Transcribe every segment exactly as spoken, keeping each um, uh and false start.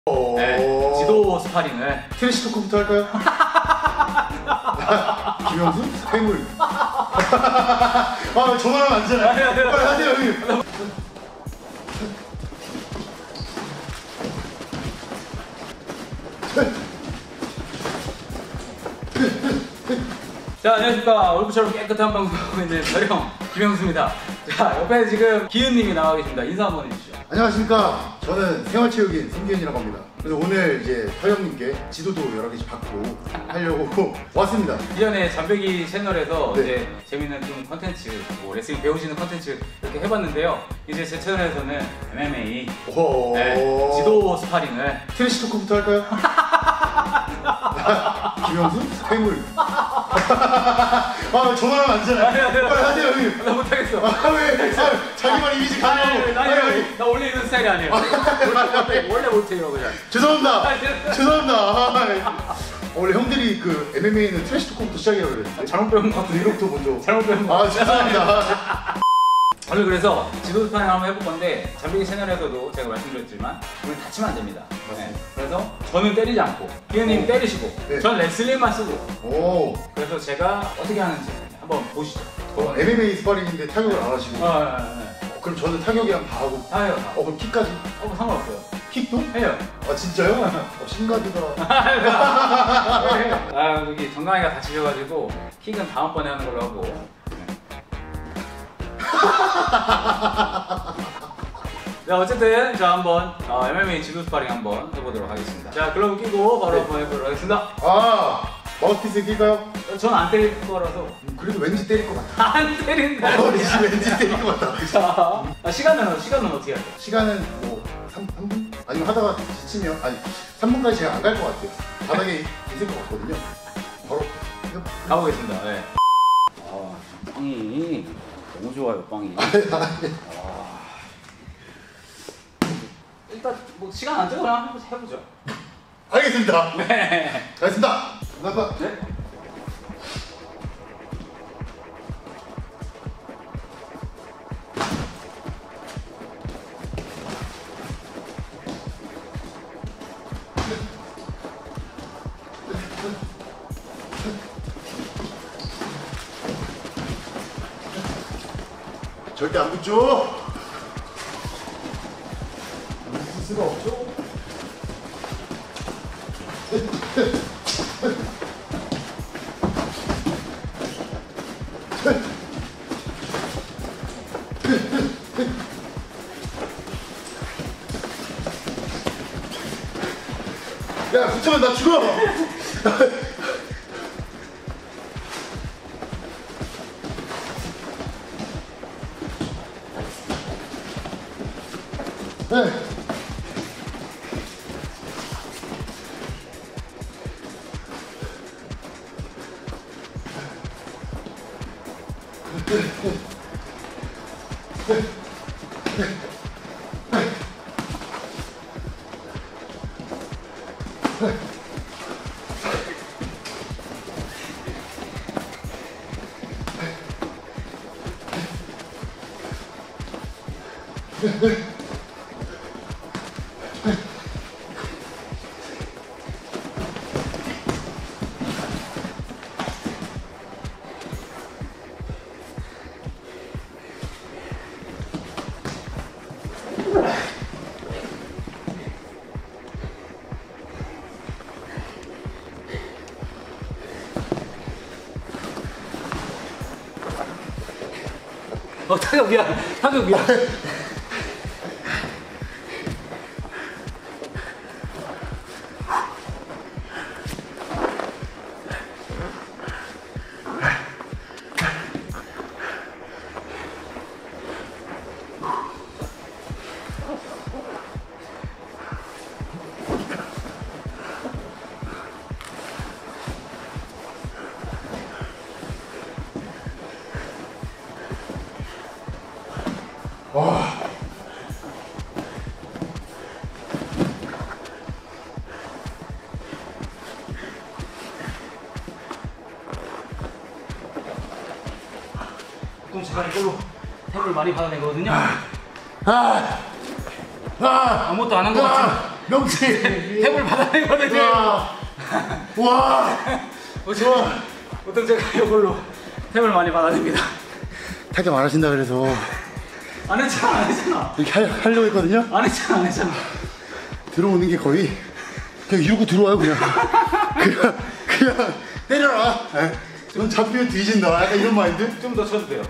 네, 지도 스파링을 트래시 토크부터 할까요? 김영수? 해물. 아, 전화하면 안 되잖아요. 빨리 하세요, 형님. 자, 안녕하십니까. 얼굴처럼 깨끗한 방송하고 있는 저령 김영수입니다. 자, 옆에 지금 기은님이 나와 계십니다. 인사 한번 해주시죠. 안녕하십니까. 저는 생활체육인 손기현이라고 합니다. 그래서 오늘 이제 서영님께 지도도 여러 개씩 받고 하려고 왔습니다. 이전에 잠배기 채널에서 네. 이제 재밌는 좀 컨텐츠, 뭐 레슬링 배우시는 컨텐츠 이렇게 해봤는데요. 이제 제 채널에서는 엠엠에이 네, 지도 스파링을 트래시 토크부터 할까요? 김영수? 해물. 아, 전화하면 안 되잖아요. 빨리 하세요, 형님. 나 못하겠어. 아, 왜? 아, 자기만 이미지 가려고. 나, 나, 나 원래 이런 스타일이 아니에요. 원래, 원래 못해요, 그냥. 죄송합니다. 죄송합니다. 아, 원래 형들이 그 엠엠에이는 트래시 토크부터 시작이라고 그랬는데 잘못 배운 것 같은데 이렇게 먼저. 잘못 배운 것 아, 같은데. 죄송합니다. 오늘 그래서 지도 스파링 한번 해볼 건데 잠배기 채널에서도 제가 말씀드렸지만 오늘 다치면 안 됩니다. 네. 그래서 저는 때리지 않고 기현님 때리시고 네. 전 레슬링만 쓰고 오. 그래서 제가 어떻게 하는지 한번 보시죠. 어, 엠엠에이 스파링인데 타격을 안 하시고. 아, 네, 네. 어, 그럼 저는 타격이랑 다 하고. 다 해요. 다. 어, 그럼 킥까지? 어, 상관없어요. 킥도? 해요. 아, 진짜요? 어, 신가드가. 아, 여기 정강이가 다치셔가지고 킥은 다음번에 하는 걸로 하고. 자, 어쨌든 자 한번 어, 엠엠에이 지도 스파링 한번 해보도록 하겠습니다. 자, 글러브 끼고 바로 네. 한번 해보도록 하겠습니다. 아, 마우스피스 낄까요? 전 안 때릴 거라서 음, 그래도 왠지 때릴 것 같아. 안 때린다. 어, 왠지 때릴 것 같아. 자, 아, 시간은 시간은 어떻게 할까요? 시간은 뭐 삼, 삼 분? 아니면 하다가 지치면 아니 삼 분까지 제가 안 갈 것 같아요. 바닥에 있을 것 같거든요. 바로 가보겠습니다. 네. 아, 빵이 너무 좋아요, 빵이. 아. 일단 뭐 시간 안 되고 그냥 한번 해보죠. 알겠습니다. 네. 알겠습니다. 감사합니다. 네. 절대 안 붙죠? 붙을 수가 없죠? 야, 붙으면 나 죽어! 네. 어, 타격 미안. 타격 미안. 와. 보통 제가 이걸로 탭을 많이 받아내거든요. 아, 아, 아무것도 안 한 것 같지만 명치. 탭을 받아내거든요. 와. 와. 보통, 보통 제가 이걸로 탭을 많이 받아냅니다. 타격 안 하신다 그래서 안 했잖아, 안 했잖아. 이렇게 하, 하려고 했거든요. 안 했잖아, 안 했잖아. 들어오는 게 거의 그냥 이러고 들어와요 그냥. 그냥 그냥 때려라. 에? 넌 잡히면 뒤진다. 약간 이런 마인드? 좀 더 쳐도 돼요.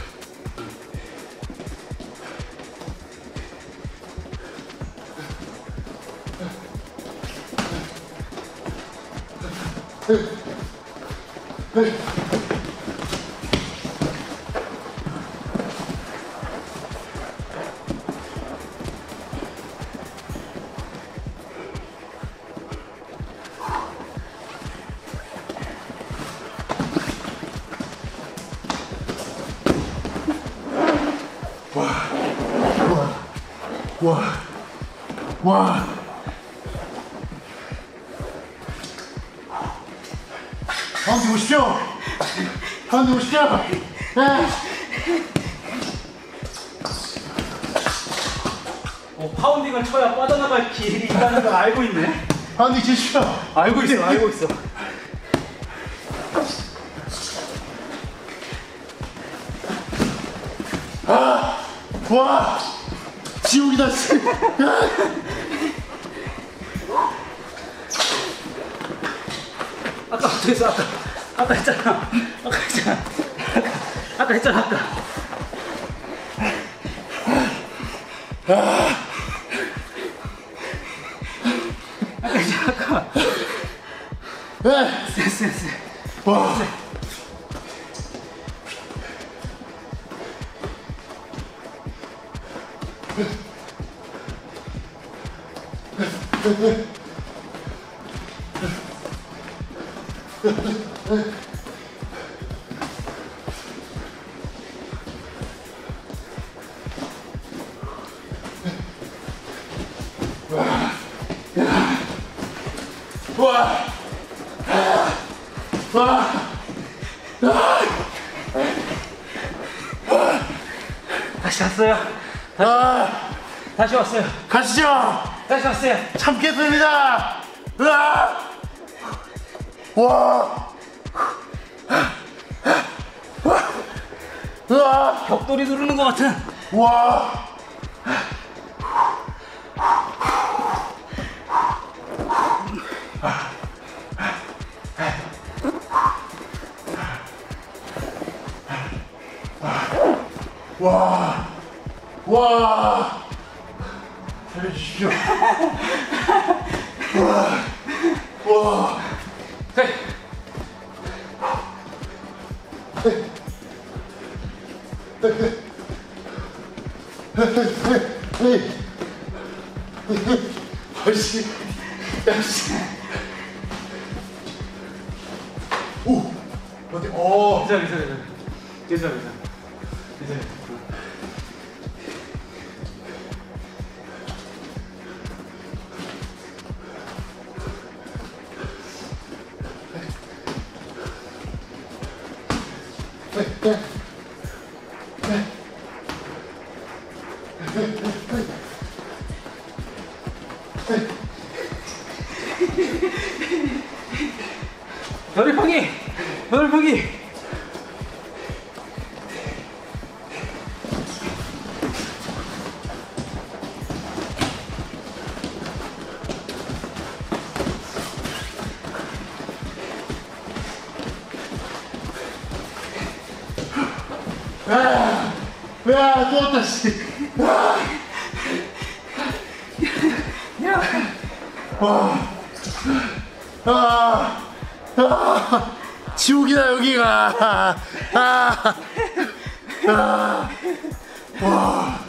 와. 와. 가운데 오십시오. 가운데 오십시오. 네. 어, 파운딩을 쳐야 빠져나갈 길이 있다는 걸 알고 있네. 가운데 계십시오. 알고 있어, 알고 있어. 아, 와, 지옥이다. 씨. 아까 어떻게 했어? 아까 아까 했잖아. 아까 했잖아. 아까, 아까 했잖아. 아까. 아까 했잖아. 아까. 네. 됐어, 됐어. 와. 와. 와. 다시 왔어요. 아, 다시 왔어요. 가시죠. 다시 왔어요. 참겠습니다. 으아! 와. 으아! 벽돌이 누르는 것 같은. 와. 와. 와. 살려주십시오. 와. 와. 네. 아씨. 야씨. 오. 어디? 어. 괜찮아, 괜찮아, 괜찮아. 괜찮아, 괜찮아. 괜찮아. 별이팡이! 별이팡이! 아, 야, 또 왔다, 씨. 아. 와. 아. 아. 지옥이다, 여기가. 아. 아. 와.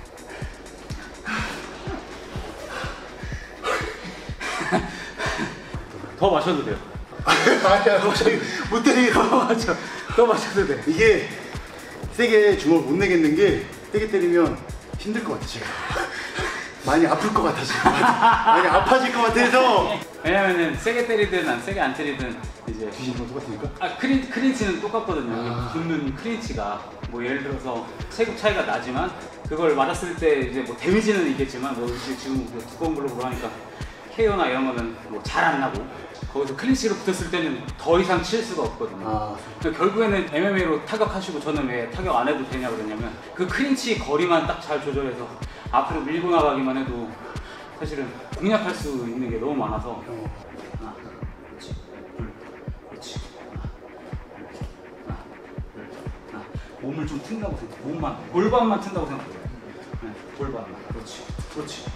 더 마셔도 돼요. 아니야, 갑자기 못 때리겠어. 더 마셔. 더 마셔도 돼. 이게 세게 주먹을 못 내겠는 게 세게 때리면 힘들 것 같아, 지금. 많이 아플 것 같아, 지금. 많이 아파질 것 같아서. 왜냐면은 세게 때리든 안 세게 안 때리든 이제 뒤집으면 똑같으니까? 아 크린 크린치는 똑같거든요. 아. 붙는 크린치가 뭐 예를 들어서 체급 차이가 나지만 그걸 맞았을 때 이제 뭐 데미지는 있겠지만 뭐 이제 지금 그 두꺼운 글러브로 하니까 케어나 이런 거는 뭐 잘 안 나고 거기서 클린치로 붙었을 때는 더 이상 칠 수가 없거든요. 아. 그러니까 결국에는 엠엠에이로 타격하시고 저는 왜 타격 안 해도 되냐 그러냐면 그 클린치 거리만 딱 잘 조절해서 앞으로 밀고 나가기만 해도 사실은 공략할 수 있는 게 너무 많아서 하나, 그렇지, 둘, 그렇지, 하나, 둘, 하나, 몸을 좀 튼다고 생각해. 몸만, 골반만 튼다고 생각해. 네, 골반만, 그렇지, 그렇지.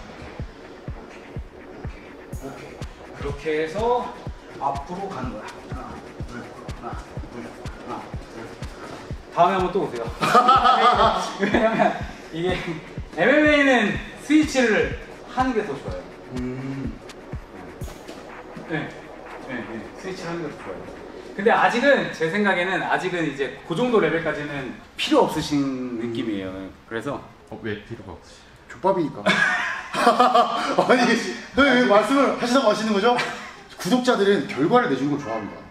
오케이, 오케이. 그렇게 해서 앞으로 가는 거야. 하나, 둘, 하나, 둘, 하나, 둘. 다음에 한번 또 오세요. 왜냐면 이게 엠엠에이는 스위치를 하는 게 더 좋아요. 음. 네, 네, 네. 스위치를 하는 게 더 좋아요. 근데 아직은 제 생각에는 아직은 이제 그 정도 레벨까지는 필요 없으신 느낌이에요. 그래서 어, 왜 필요가 없으시? 족밥이니까. 아니 왜, 왜 말씀을 하시다고 하시는 거죠? 구독자들은 결과를 내주는 걸 좋아합니다.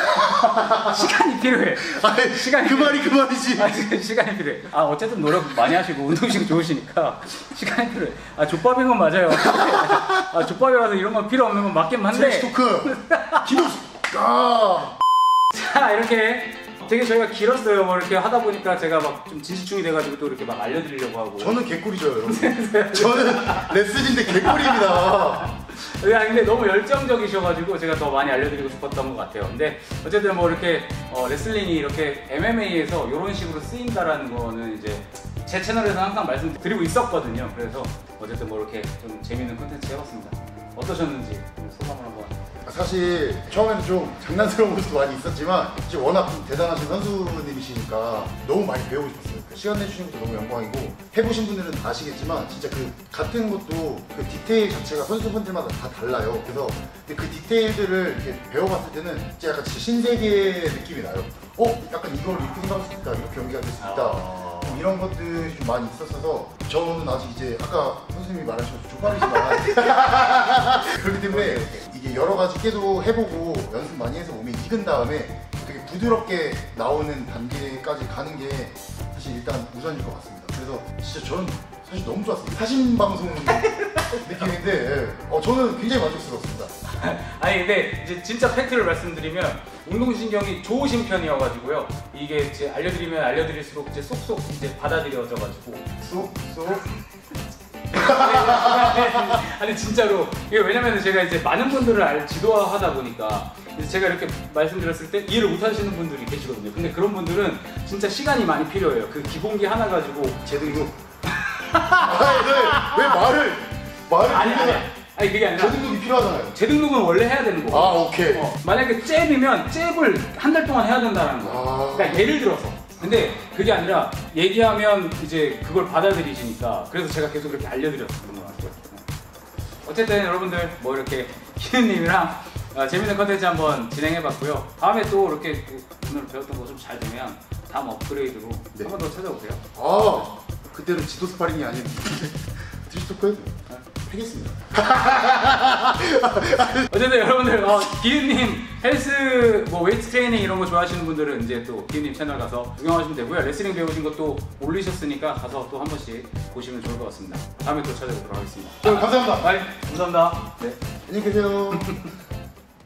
시간이 필요해. 아니, 시간이 그 말이 그 말이지. 아, 지금 시간이 필요해. 아, 어쨌든 노력 많이 하시고 운동식 좋으시니까 시간이 필요해. 아, 족밥인 건 맞아요. 아, 족밥이라서 이런 건 필요 없는 건 맞긴 한데. 트래시 토크. 김호수. 아. 자, 이렇게 되게 저희가 길었어요. 뭐 이렇게 하다 보니까 제가 막 좀 진지충이 돼가지고 또 이렇게 막 알려드리려고 하고. 저는 개꿀이죠, 여러분. 저는 레슨인데 개꿀입니다. 야, 근데 너무 열정적이셔가지고 제가 더 많이 알려드리고 싶었던 것 같아요. 근데 어쨌든 뭐 이렇게 어, 레슬링이 이렇게 엠엠에이에서 이런 식으로 쓰인다라는 거는 이제 제 채널에서 항상 말씀드리고 있었거든요. 그래서 어쨌든 뭐 이렇게 좀 재밌는 콘텐츠 해봤습니다. 어떠셨는지 소감을 한번. 사실 처음에는 좀 장난스러운 모습도 많이 있었지만 지금 워낙 좀 대단하신 선수님이시니까 너무 많이 배우고 싶었어요. 시간 내주시는 것도 너무 영광이고 해보신 분들은 다 아시겠지만 진짜 그 같은 것도 그 디테일 자체가 선수분들마다 다 달라요. 그래서 그 디테일들을 이렇게 배워봤을 때는 진짜 약간 진짜 신세계의 느낌이 나요. 어? 약간 이걸 이렇게 생각할 수 있다, 이렇게 연기가 될 수 있다. 아... 좀 이런 것들이 좀 많이 있었어서 저는 아직 이제 아까 선생님이 말하신 것처럼 족밥이지만 그렇기 때문에 이게 여러 가지 계속 해보고 연습 많이 해서 몸이 익은 다음에 되게 부드럽게 나오는 단계까지 가는 게 사실 일단 우선일 것 같습니다. 그래서 진짜 저는 사실 너무 좋았어요. 사신 방송 느낌인데 예. 어, 저는 굉장히 만족스러웠습니다. 아니 근데 이제 진짜 팩트를 말씀드리면 운동신경이 좋으신 편이어가지고요. 이게 이제 알려드리면 알려드릴수록 이제 쏙쏙 이제 받아들여져가지고 쏙쏙. 아니 진짜로 이게 왜냐면 제가 이제 많은 분들을 알, 지도하다 보니까 제가 이렇게 말씀드렸을 때 이해를 못하시는 분들이 계시거든요. 근데 그런 분들은 진짜 시간이 많이 필요해요. 그 기본기 하나 가지고 제등록. 아니, 왜, 왜 말을 말을 아니 아니 아니 그게 아니라 제등록이 필요하잖아요. 재등록은 원래 해야 되는 거고. 아 오케이. 어, 만약에 잽이면 잽을 한 달 동안 해야 된다는 거. 아. 그러니까 예를 들어서. 근데 그게 아니라 얘기하면 이제 그걸 받아들이시니까 그래서 제가 계속 그렇게 알려드렸던 것 같아요. 어쨌든 여러분들 뭐 이렇게 기훈님이랑 어, 재밌는 컨텐츠 한번 진행해봤고요. 다음에 또 이렇게 오늘 배웠던 거 좀 잘 되면 다음 업그레이드로 네. 한 번 더 찾아오세요. 아 그때는 지도 스파링이 아닌 트리스토크 해도 하겠습니다. 어쨌든 여러분들 어, 기훈님 헬스 뭐 웨이트 트레이닝 이런 거 좋아하시는 분들은 이제 또 기훈님 채널 가서 구경하시면 되고요. 레슬링 배우신 것도 올리셨으니까 가서 또 한 번씩 보시면 좋을 것 같습니다. 다음에 또 찾아뵙도록 하겠습니다. 네, 감사합니다. 네, 감사합니다. 네. 안녕히 계세요.